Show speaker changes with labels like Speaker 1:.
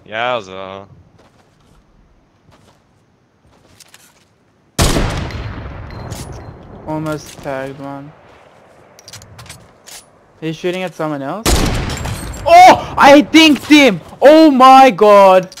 Speaker 1: Yowza.
Speaker 2: Almost tagged one. He's shooting at someone else. Oh! I dinked him! Oh my god!